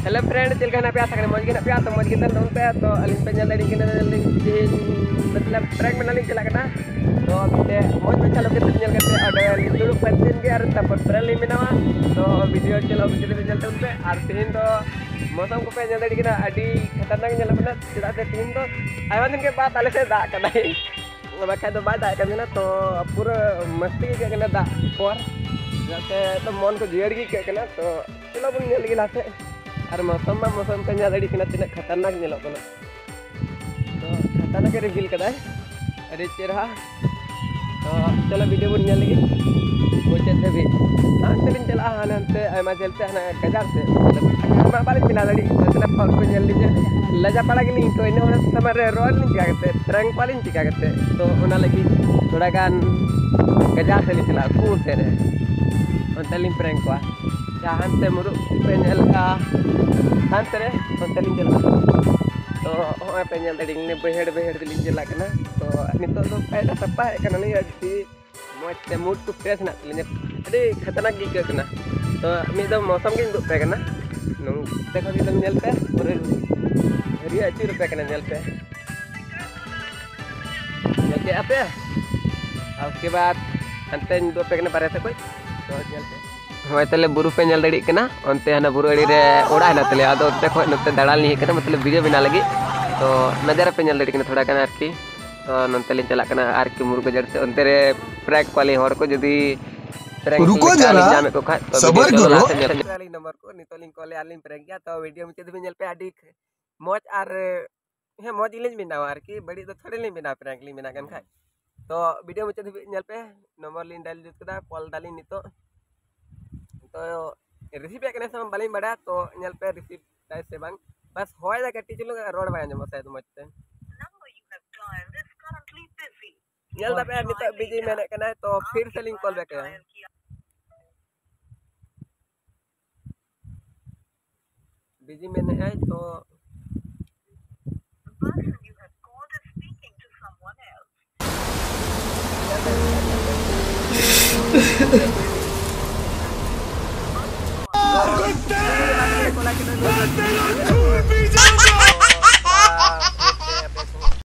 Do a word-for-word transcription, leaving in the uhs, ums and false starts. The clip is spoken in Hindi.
हेलो फ्रेंड चलकर ना पे मौज के ना पे तो मौज के तन पे तो अलिन पे जल्दी के मतलब ट्रैक में नालिंग चला करना तो अभी मौज में चलो के जल करते और दुड़ पर दिन के और तब ट्रेन ले मिनावा तो वीडियो चलो वीडियो में चलते उन पे और तीन तो मौसम को पे जल्दी के ना अभी खतरनाक चला करना चला से तीन तो आया दिन के बाद आले से दा करना है बाकी तो बाद आया करना तो पूरा मस्ती के करना दा और जाते तो मन को जियर की करना तो चलो बन जल्दी लाते और मौसम में मौसम पे ᱧᱮᱞ ᱫᱟᱲᱮᱭᱟᱜ ᱠᱟᱱᱟ ᱛᱤᱱᱟᱹᱜ खतरनाक ᱧᱮᱞᱚᱜ ᱠᱟᱱᱟ तो खतरनाक रिवील कदाय अरे चेहरा तो चलो वीडियो बन ᱧᱮᱞ लगी मुचाद धाबी हानते लिन चला हानते आयमा चलते हाना गजार से मतलब मा बालिन मिला दाड़ी मतलब फल को ᱧᱮल लीजिए लजा पड़ा गली तो इन होना समय रे रोड लिन चिका करते ट्रैंक पालिन चिका करते तो ओना लगी थोड़ा गान गजार से लिन चला कूर से रे onte लिन प्रैंक को जहाँ से मुरु पेंजल का हानते रे onte लिन चला तो होय पेंजल दडिंग ने बहेड़ बहेड़ लिन चला कना तो नितो तो पैदा सपा है कना नहीं अति मोच ते मूड को फ्रेश ना लिन अरे खतरनाक गिक कना तो मिदो मौसम के दुप पे कना नु देखो दी तुम चलते पूरे हरी अच्छी रुपए कना चलते चलते आपे उसके बाद अंते दो पे कना बारे से कोई तो चलते होय तले बुरु पे जल दड़ी कना onte हना बुरु अड़ी रे ओड़ा ना तले आदो ते खो नते दड़ाल नहीं कना मतलब वीडियो बना लगी तो नजर पे जल दड़ी कना थोड़ा कना आरकी तो नंते ले चला कना आरकी मुरु को जड़ से onte रे प्रैंक वाले हर को जदी रुको जरा सबर करो वाली नंबर को नितो लिंक कॉल आलिन प्रैंक किया तो वीडियो में चेद जल पे आडी मौज आर हे मौज इलेज बिना आरकी बड़ी तो थोड़े नहीं बिना प्रैंक ली बिना कन खाय तो वीडियो में चेद जल पे नंबर लिन डाल जुत कदा कॉल डाली नितो तो रिसीव करने से बालिन बड़ा तो नल पे रिसीव टाइप से बांग बस होय दा कटी चलो रोड बाय जम शायद मचते नल दा पे नित बिजी मैंने कना तो फिर से लिंक कॉल बैक है बिजी मैंने है तो कुत्ते!